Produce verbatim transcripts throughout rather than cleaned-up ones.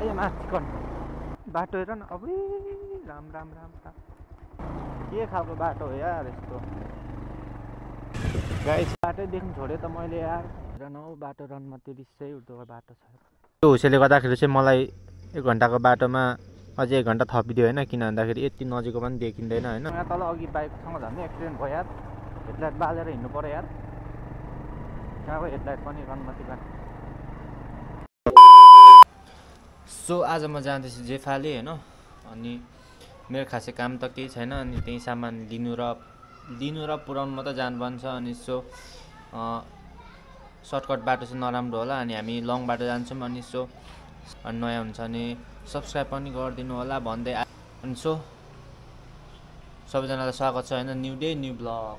ए माथि कन बाटो हेर न अबे राम राम राम राम के खालको बाटो हो यार यस्तो गाइस बाटै देख्नु छोड्यो त मैले यार हेर न हौ बाटो रनमा त्यो रिसै उठ्दो बाटो छ त्यो हुसेले गर्दाखेरि चाहिँ मलाई एक घन्टाको बाटोमा अझै एक घन्टा थपिदियो होइन किन भन्दाखेरि यति नजिकको पनि देखिँदैन होइन यहाँ तल अघि बाइकसँग झन् एक्सिडेन्ट भयो यार हेडलाइट बालेर हिँड्नु पर्यो यार कहाँको हेडलाइट पनि रनमती बाटो सो आज म जाँदैछु जेफाले होइन अनि मेरो खासै काम त केही छैन अनि त्यही सामान लिनु र लिनु र पुऱ्याउनु मात्रै जानुपर्ने छ अनि सो सर्टकट बाटो चाहिँ नराम्रो होला अनि हामी लङ बाटो जान्छौँ अनि सो अनि नयाँ हुन्छ अनि सब्सक्राइब पनि गरिदिनु होला भन्दै अनि सो सबैजनालाई स्वागत छ होइन new day new blog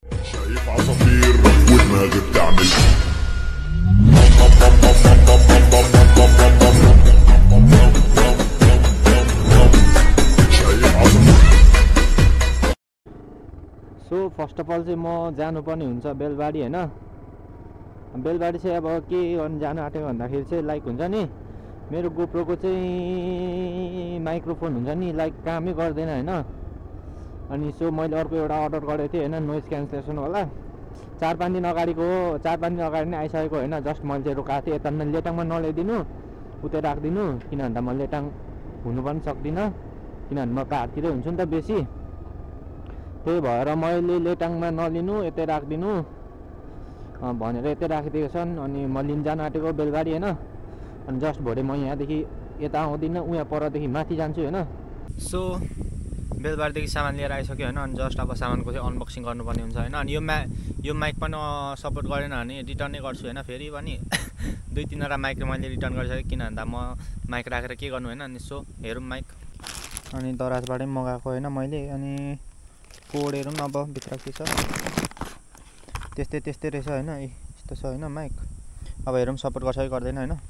so first of all चाहिँ म जानुपर्ने हुन्छ बेलबारी होइन बेलबारी चाहिँ अब के गर्नु जानु आँटेको भन्दाखेरि चाहिँ लाइक हुन्छ नि मेरो गोप्रोको चाहिँ माइक्रोफोन हुन्छ नि लाइक कामै गर्दैन होइन अनि सो मैले अर्को एउटा अर्डर गरेको थिएँ होइन नोइज क्यान्सलेसन होला चार पाँच दिन अगाडिको हो चार पाँच दिन अगाडि नै आइसकेको होइन जस्ट मैले चाहिँ रोकाएको थिएँ यता लेटाङमा नल्याइदिनु उतै राखिदिनु किन भन्दा म लेटाङ हुनु पनि सक्दिनँ किनभने म पाहाडतिरै हुन्छु नि त बेसी त्यही भएर मैले लेटाङमा नलिनु यतै राखिदिनु भनेर यतै राखिदिएको छन् अनि म लिन जान आँटेको बेलबारी होइन अनि जस्ट भोलि म यहाँदेखि यता आउँदिनँ उहाँ परदेखि माथि जान्छु होइन सो बेलबारीदेखि सामान लिएर आइसक्यो होइन अनि जस्ट अब सामानको चाहिँ अनबक्सिङ गर्नुपर्ने हुन्छ होइन अनि यो मा यो माइक पनि सपोर्ट गरेन भने रिटर्नै गर्छु होइन फेरि पनि दुई तिनवटा माइक मैले रिटर्न गरिसकेँ किन भन्दा म माइक राखेर के गर्नु होइन अनि सो हेरौँ माइक अनि दराजबाटै मगाएको होइन मैले अनि कोडहरू पनि अब भित्र के छ त्यस्तै त्यस्तै रहेछ होइन यस्तो छ होइन माइक अब हेरौँ सपोर्ट गर्छ कि गर्दैन होइन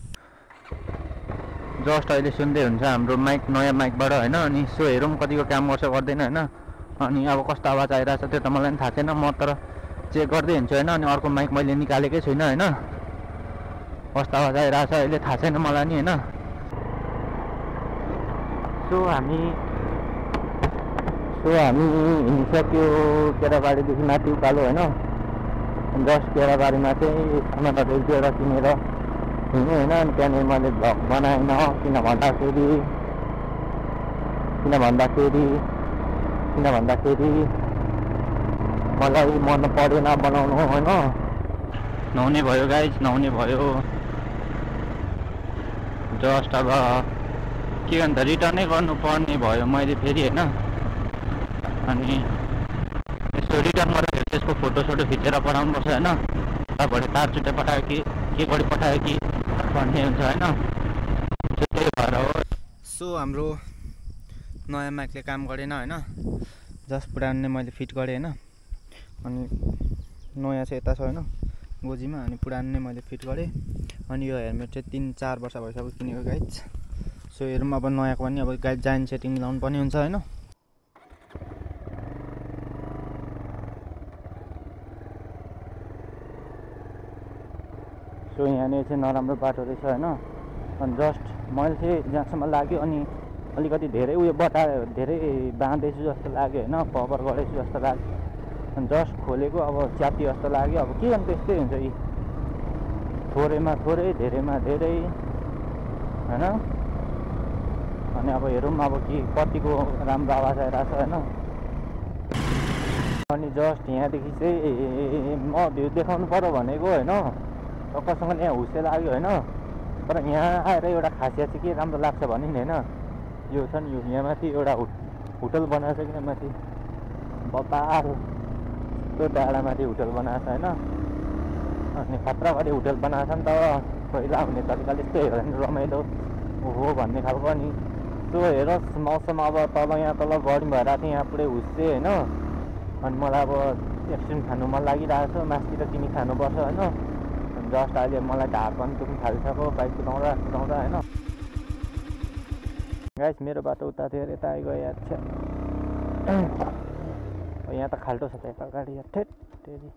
जस्ट अहिले सुन्दै हुन्छ हाम्रो माइक नयाँ माइकबाट होइन अनि सो हेरौँ कतिको काम गर्छ गर्दैन होइन अनि अब कस्तो आवाज आइरहेछ त्यो त मलाई पनि थाहा छैन म तर चेक गर्दै हिँड्छु होइन अनि अर्को माइक मैले निकालेकै छुइनँ होइन कस्तो आवाज आइरहेछ अहिले थाहा छैन मलाई नि होइन सो हामी सो हामी हिँडिसक्यो केराबारीदेखि माथि उकालो होइन जस्ट केराबारीमा चाहिँ टमाटर एक दुईवटा किनेर हिँड्नु होइन अनि त्यहाँनिर मैले भ्लग बनाएन किन भन्दाखेरि किन भन्दाखेरि किन भन्दाखेरि मलाई मन परेन बनाउनु होइन नहुने भयो गाइज नहुने भयो जस्ट अब के भन्छ रिटर्नै गर्नुपर्ने भयो मैले फेरि होइन अनि यसो रिटर्न गर्दाखेरि त्यसको फोटोसोटो खिचेर पठाउनुपर्छ होइन तपाईँले तार चुट्टै पठायो कि के गरी पठायो कि भन्ने हुन्छ होइन त्यही भएर हो सो हाम्रो नयाँ माइकले काम गरेन होइन जस्ट पुरानो नै मैले फिट गरेँ होइन अनि नयाँ चाहिँ यता छ होइन गोजीमा अनि पुरानो नै मैले फिट गरेँ अनि यो हेलमेट चाहिँ तिन चार वर्ष भइसक्यो किनेको गाइज सो हेरौँ अब नयाँको पनि अब गाइज जाइन सेटिङ मिलाउनु पर्ने हुन्छ होइन सो यहाँनिर चाहिँ नराम्रो बाटो रहेछ होइन अनि जस्ट मैले चाहिँ जहाँसम्म लाग्यो अनि अलिकति धेरै उयो बटायो धेरै बाँधेछु जस्तो लाग्यो होइन कभर गरेछु जस्तो लाग्यो अनि जस्ट खोलेको अब च्याति जस्तो लाग्यो अब के गर्नु त्यस्तै हुन्छ यी थोरैमा थोरै धेरैमा धेरै होइन अनि अब हेरौँ अब के कतिको राम्रो आवाज आइरहेछ होइन अनि जस्ट यहाँदेखि चाहिँ म भ्यू देखाउनु पर्यो भनेको होइन टक्कसँग यहाँ हुसे लाग्यो होइन तर यहाँ आएर एउटा खासियत चाहिँ के राम्रो लाग्छ भने नि होइन यो छ नि यो यहाँ माथि एउटा होटल बनाएको छ किन माथि बपार त्यो डाँडामाथि होटल बनाएको छ होइन अनि खतरा गरी होटल बनाएको छ नि त पहिला हुने तरिकाले यस्तै हेर भने रमाइलो हो भन्ने खालको अनि त्यो हेरोस् मौसम अब तल यहाँ तल गरम भएर थियो यहाँ पुरै हुस्से होइन अनि मलाई अब एकछिन खानु मन लागिरहेको छ मासतिर तिमी खानुपर्छ होइन जस्ट अहिले मलाई ढाड पनि दुख्नु थालिसक्यो बाइक कुदाउँदा कुदाउँदा होइन गाइस मेरो बाटो उता थियो यता आइगयो यार यहाँ त खाल्टो छ त यता अगाडि यार ठेट तेरी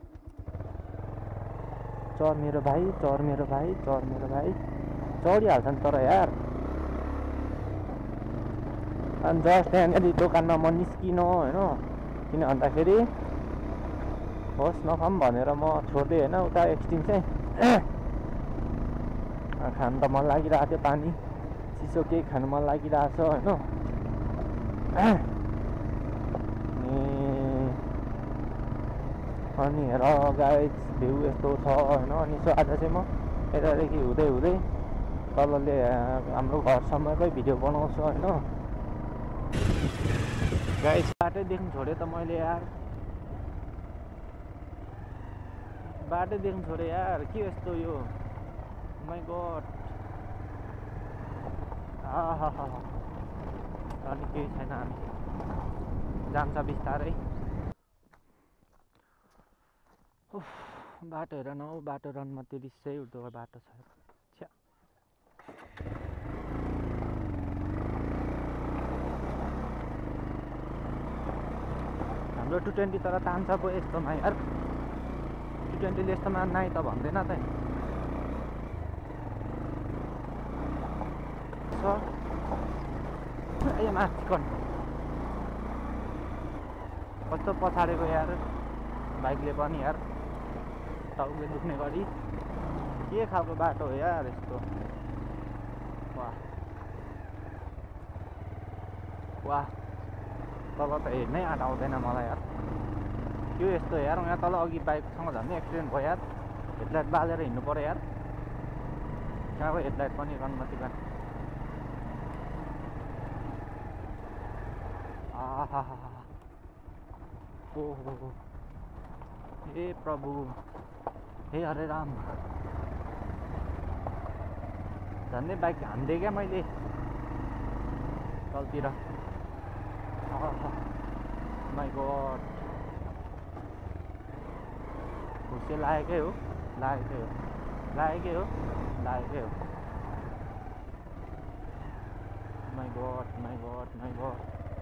चर मेरो भाइ चर मेरो भाइ चर मेरो भाइ चढिहाल्छ नि तर यार अनि जस्ट यहाँनिर दोकानमा म निस्किनु होइन किन भन्दाखेरि होस् नखाऊँ भनेर म छोडिदिएँ होइन उता एकछिन चाहिँ खानु त मन लागिरहेको थियो पानी चिसो केही खानु मन लागिरहेको छ होइन अनि हेर गाइस भ्यू यस्तो छ होइन अनि सो आज चाहिँ म यतादेखि हुँदै हुँदै तलले हाम्रो घरसम्मकै भिडियो बनाउँछु होइन गाइस बाटै देख्नु छोडेँ त मैले यार बाटै देख्नु छोडेँ यार के यस्तो यो माइ गड आहा अनि केही छैन हामी जान्छ बिस्तारै बाटो हेर न हौ बाटो रनमा त्यो रिसै उठ्दो बाटो छ छ्या हाम्रो टु ट्वेन्टी तर तान्छ पो यस्तोमा यार टु ट्वेन्टीले यस्तोमा नाइ त भन्दैन त ए माथि कन कस्तो पछाडेको यार बाइकले पनि यार टाउले दुख्ने गरी के खालको बाटो हो यार यस्तो वाह वाह तल त हेर्नै आँट आउँदैन मलाई यार त्यो यस्तो यार यहाँ तल अघि बाइकसँग झन् एक्सिडेन्ट भयो यार हेडलाइट बालेर हिँड्नु पर्यो यार कहाँको हेडलाइट पनि रनमती गान आहा ओहो हे प्रभु हे हरे राम झन्डै बाइक हान्दिएँ क्या मैले तलतिर माइ गड खुसी लागेकै हो लागेकै हो लागेकै हो लागेकै हो my god my god my god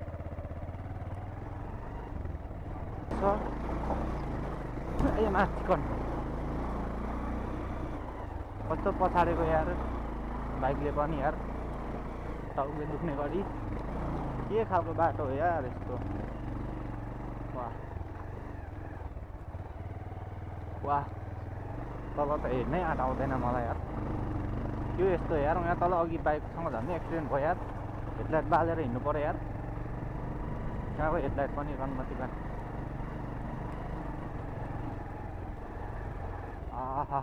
ए माथि कन कस्तो पछाडेको यार बाइकले पनि यार टाउले दुख्ने गरी के खालको बाटो हो यार यस्तो वाह वाह तल त हेर्नै आँट आउँदैन मलाई यार त्यो यस्तो यार यहाँ तल अघि बाइकसँग झन् एक्सिडेन्ट भयो यार हेडलाइट बालेर हिँड्नु पर्यो यार कहाँको हेडलाइट पनि रनमती गान आहा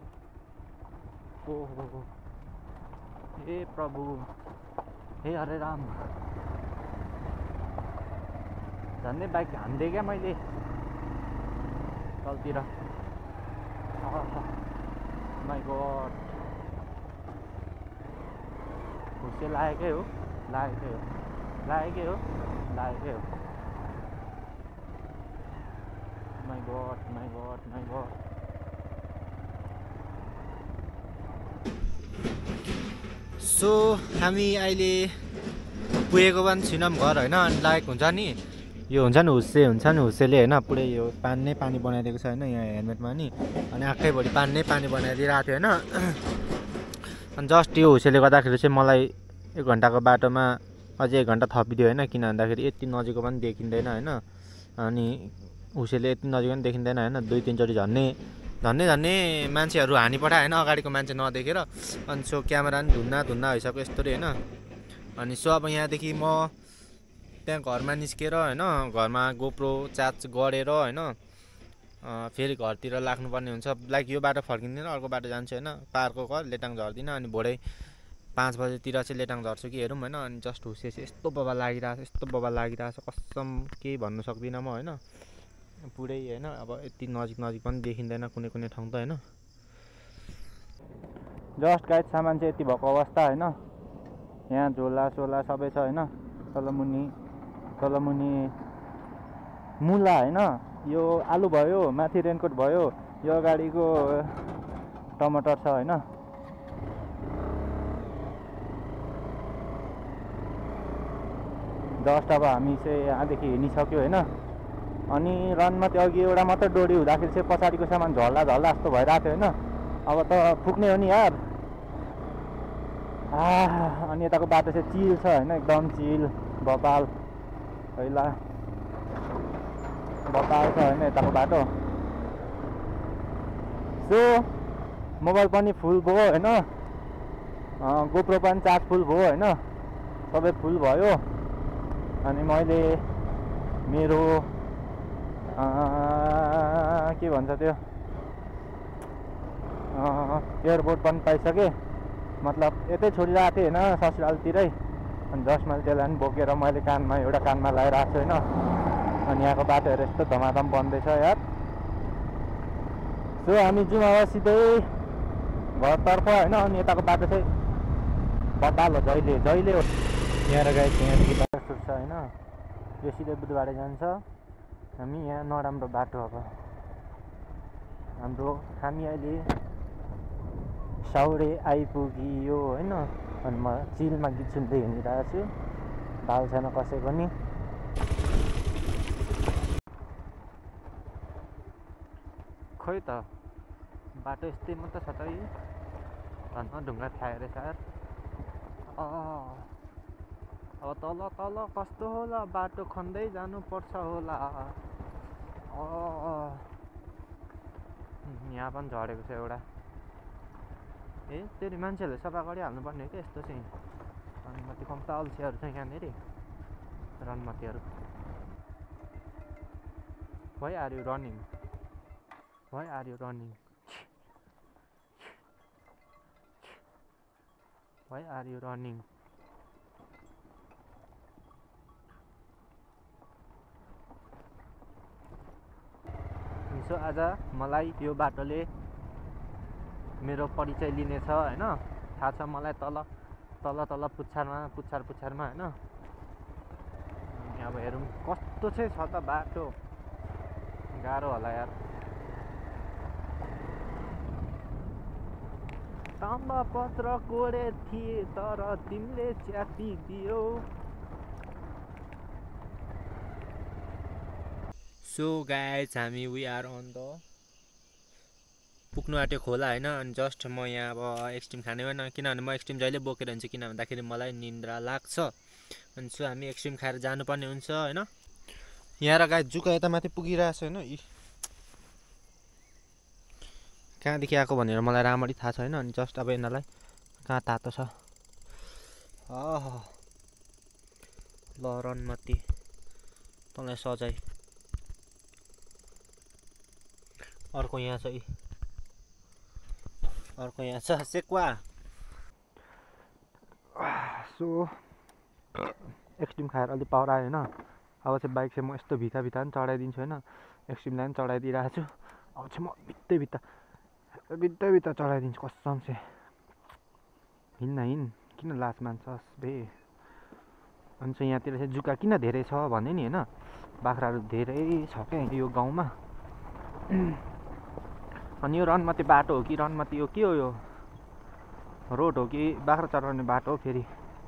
ओहो हे प्रभु हे हरे राम झन्डै बाइक हान्दिएँ क्या मैले तलतिर माइ गड खुसी लागेकै हो लागेकै हो लागेकै हो लागेकै हो my god my god my god so हामी अहिले पुगेको पनि छैनौँ घर होइन अनि लागेको हुन्छ नि यो हुन्छ नि हुस्से हुन्छ नि हुस्सेले होइन पुरै यो पानी नै पानी बनाइदिएको छ होइन यहाँ हेलमेटमा नि अनि आँखैभरि पानी नै पानी बनाइदिइरहेको थियो होइन अनि जस्ट यो हुस्सेले गर्दाखेरि चाहिँ मलाई एक घन्टाको बाटोमा अझै एक घन्टा थपिदियो होइन किन भन्दाखेरि यति नजिकको पनि देखिँदैन होइन अनि हुस्सेले यति नजिक पनि देखिँदैन होइन दुई तिनचोटि झन्ने झन्डै झन्डै मान्छेहरू हानी पठायो होइन अगाडिको मान्छे नदेखेर अनि सो क्यामेरा पनि धुन्ना धुन्ना भइसक्यो यस्तो होइन अनि सो अब यहाँदेखि म त्यहाँ घरमा निस्केर होइन घरमा गोप्रो चार्ज गरेर होइन फेरि घरतिर लाग्नुपर्ने हुन्छ लाइक यो बाटो फर्किँदैन अर्को बाटो जान्छु होइन पार्कको घर लेटाङ झर्दिनँ अनि भोरै पाँच बजेतिर चाहिँ लेटाङ झर्छु कि हेरौँ होइन अनि जस्ट हुसे चाहिँ यस्तो बबा लागिरहेको छ यस्तो बबा लागिरहेको छ कसम केही भन्नु सक्दिनँ म होइन पुरै होइन अब यति नजिक नजिक पनि देखिँदैन कुनै कुनै ठाउँ त होइन जस्ट गाइड सामान चाहिँ यति भएको अवस्था होइन यहाँ झोला सोला सबै छ होइन तलमुनि तलमुनि मुला होइन यो आलु भयो माथि रेनकोट भयो यो अगाडिको टमाटर छ होइन जस्ट अब हामी चाहिँ यहाँदेखि हिँडिसक्यो होइन अनि रनमा त्यो अघि एउटा मात्रै डोरी हुँदाखेरि चाहिँ पछाडिको सामान झल्ला झल्ला जस्तो भइरहेको थियो होइन अब त पुग्ने हो नि यार आ अनि यताको बाटो चाहिँ चिल छ होइन एकदम चिल बपाल पहिला बपाल छ होइन यताको बाटो। सो मोबाइल पनि फुल भयो होइन, गोप्रो पनि चार्ज फुल भयो होइन, सबै फुल भयो। अनि मैले मेरो के भन्छ त्यो एयरपोर्ट पनि पाइसकेँ, मतलब यतै छोडिरहेको थिएँ होइन ससुरालतिरै। अनि जस्ट मैले त्यसलाई पनि बोकेर मैले कानमा एउटा कानमा लगाइरहेको छु होइन। अनि यहाँको बाटोहरू यस्तो धमाधम बन्दैछ यार। सो हामी जाउँ अब सिधै घरतर्फ होइन। अनि यताको बाटो चाहिँ बबाल हो, जहिले जहिले हो यहाँ र गाई यहाँदेखि बाटो सुट्छ होइन। यो सिधै बुधबारे जान्छ। हामी यहाँ नराम्रो बाटो अब हाम्रो हामी अहिले साउरे आइपुगियो होइन। अनि म चिलमा गीत सुन्दै हिँडिरहेको छु, बाल छैन कसै पनि। खोइ त बाटो यस्तै मात्र छ त यो, धन्न ढुङ्गा थाहा रहेछ यार। अब तल तल कस्तो होला बाटो खन्दै जानुपर्छ होला। यहाँ पनि झरेको छ एउटा। ए तेरि मान्छेहरूले सफा गरिहाल्नुपर्ने हो क्या यस्तो चाहिँ। रनमती कम त अल्छीहरू छ यहाँनिर रनमतीहरू। Why are you running, why are you running, why are you running. So आज मलाई यो बाटोले मेरो परिचय लिनेछ होइन। थाहा छ मलाई तल तल तल पुच्छारमा पुच्छार पुच्छारमा होइन। अब हेरौँ कस्तो चाहिँ छ त बाटो, गाह्रो होला यार। ताम्बा पत्र कोडे थिए तर तिमीले च्यातिदियो। सो गाइज हामी वी आर अन द पुग्नु आँट्यो खोला होइन। अनि जस्ट म यहाँ अब एक्सट्रिम खाने होइन, किनभने म एक्सट्रिम जहिले बोकेर हिँड्छु किन भन्दाखेरि मलाई निन्द्रा लाग्छ। अनि सो हामी एक्सट्रिम खाएर जानुपर्ने हुन्छ होइन। यहाँ र गाइज जुका यता माथि पुगिरहेको छ होइन। कहाँदेखि आएको भनेर मलाई राम्ररी थाहा छैन। अनि जस्ट अब यिनीहरूलाई कहाँ तातो छ ल रनमती तँलाई सजाय। अर्को यहाँ छ, अर्को यहाँ छ सेक्वा। सो एक्सट्रिम खाएर अलिक पावर आयो होइन। अब चाहिँ बाइक चाहिँ म यस्तो भित्ता भित्ता पनि चढाइदिन्छु होइन। एक्सट्रिमलाई पनि चढाइदिइरहेको छु। अब चाहिँ म भित्तै भित्ता भित्तै भित्ता चढाइदिन्छु कसम चाहिँ। हिँड्न हिँड किन लाज मान्छस् बे। अनि चाहिँ यहाँतिर चाहिँ जुका किन धेरै छ भने नि होइन, बाख्राहरू धेरै छ क्या यो गाउँमा। अनि यो रनमती बाटो हो कि रनमती हो के हो, यो रोड हो कि बाख्रा चराउने बाटो हो फेरि।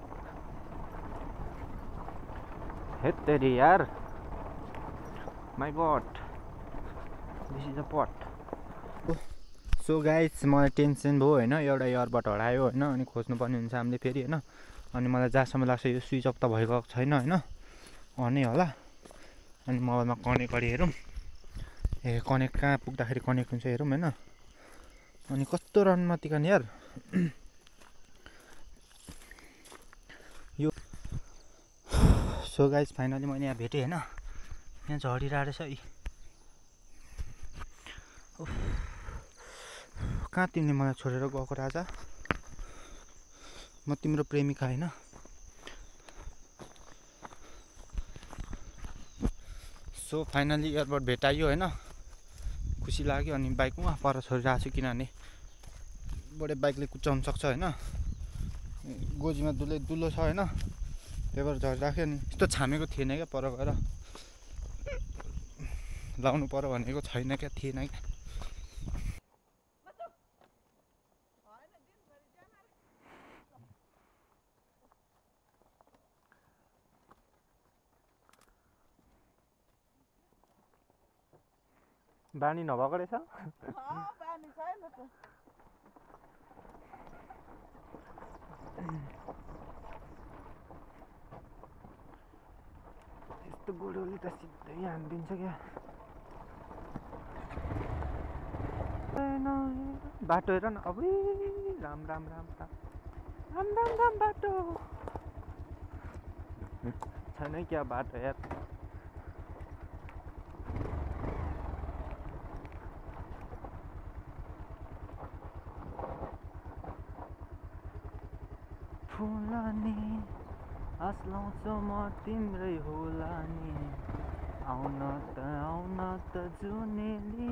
हेट तेरी यार, my god this is a pot. So guys मलाई टेन्सन भयो होइन, एउटा इयरबड हरायो होइन। अनि खोज्नुपर्ने हुन्छ हामीले फेरि होइन। अनि मलाई जहाँसम्म लाग्छ यो स्विच अफ त भएको छैन होइन, अनै होला। अनि मोबाइलमा कनेक्ट गरी हेरौँ, ए कनेक्ट कहाँ पुग्दाखेरि कनेक्ट हुन्छ हेरौँ होइन। अनि कस्तो रनमती खाने यार यो। सो गाइस फाइनली मैले यहाँ भेटेँ होइन, यहाँ झरिरहेको रहेछ है। कहाँ तिमीले मलाई छोडेर गएको राजा, म तिम्रो प्रेमिका होइन। सो फाइनली एयरबड भेटाइयो होइन, खुसी लाग्यो। अनि बाइक उहाँ पर छोडिरहेको छु किनभने बडे बाइकले कुचाउनु सक्छ होइन। गोजीमा दुलै दुलो छ होइन, त्यही भएर झरिराख्यो। अनि यस्तो छामेको थिएन क्या, पर गएर लाउनु पर्यो भनेको छैन क्या, थिएन क्या। बानी नभएको रहेछ। यस्तो गोरुले त सिधै हानिदिन्छ क्या। बाटो हेर न अब राम राम राम राम राम राम राम बाटो छैन क्या बाटो यार। फुला नि आस लाउँछु म तिम्रै होला नि आउन त आउन त जुनेली।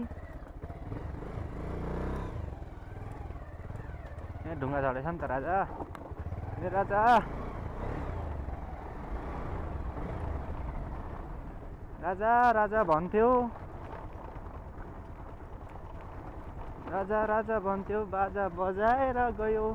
ए ढुङ्गा झरेछ नि त राजा ए राजा राजा राजा भन्थ्यो राजा राजा भन्थ्यो बाजा बजाएर गयो।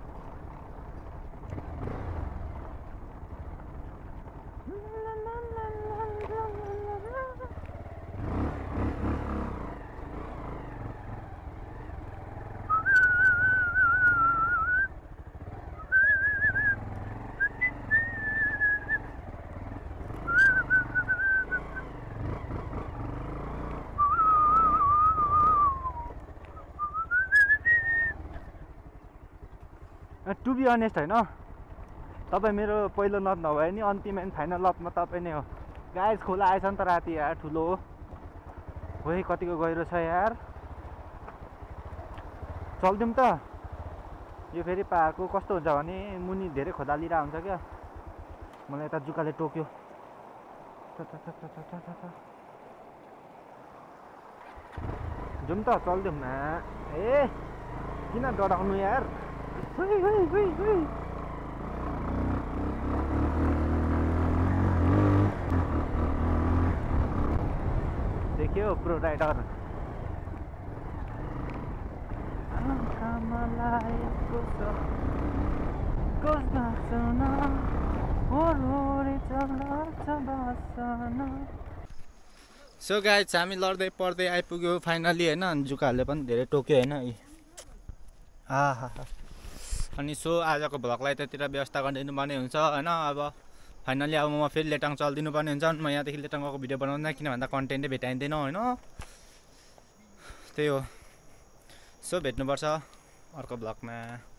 टु बी अनेस्ट होइन तपाईँ मेरो पहिलो लत नभए नि अन्तिम एन्ड फाइनल लतमा तपाईँ नै हो। गाइस खोला आएछ नि त राति यार ठुलो हो कतिको गहिरो छ यार। चल्दिउँ त यो फेरि पाहाडको कस्तो हुन्छ भने मुनि धेरै खोदालिरहेको हुन्छ क्या। मलाई यता जुकाले टोक्यो। जाउँ त चल्दिउँ न। ए किन डराउनु यार। हुई हुई हुई हुई देखियो प्रो राइडर सो गाइस हामी लड्दै पर्दै आइपुग्यो फाइनली होइन। जुकाहरूले पनि धेरै टोक्यो होइन। हा हा अनि सो आजको भ्लगलाई त्यतिर व्यवस्था गरिदिनु पर्ने हुन्छ होइन। अब फाइनली अब म फेरि लेटाङ चलिदिनु पर्ने हुन्छ। म यहाँदेखि लेटाङ गएको भिडियो बनाउँदैन किन भन्दा कन्टेन्टै भेटाइँदैन होइन। त्यही हो सो भेट्नुपर्छ अर्को भ्लगमा।